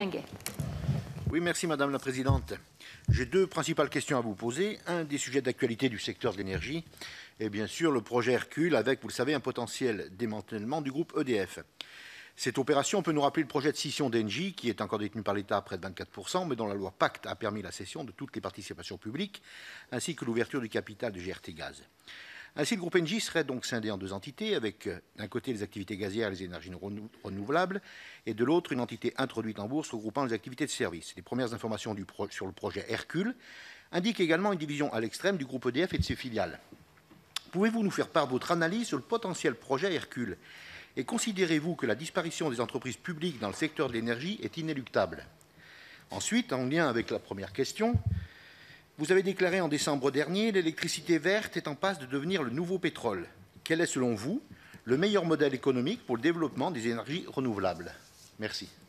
Oui, merci Madame la Présidente. J'ai deux principales questions à vous poser. Un des sujets d'actualité du secteur de l'énergie et bien sûr le projet Hercule avec, vous le savez, un potentiel démantèlement du groupe EDF. Cette opération peut nous rappeler le projet de scission d'Engie qui est encore détenu par l'État à près de 24%, mais dont la loi Pacte a permis la cession de toutes les participations publiques ainsi que l'ouverture du capital de GRT Gaz. Ainsi, le groupe Engie serait donc scindé en deux entités, avec d'un côté les activités gazières et les énergies renouvelables, et de l'autre une entité introduite en bourse regroupant les activités de service. Les premières informations sur le projet Hercule indiquent également une division à l'extrême du groupe EDF et de ses filiales. Pouvez-vous nous faire part de votre analyse sur le potentiel projet Hercule? Et considérez-vous que la disparition des entreprises publiques dans le secteur de l'énergie est inéluctable? Ensuite, en lien avec la première question, vous avez déclaré en décembre dernier « L'électricité verte est en passe de devenir le nouveau pétrole ». Quel est, selon vous, le meilleur modèle économique pour le développement des énergies renouvelables? Merci.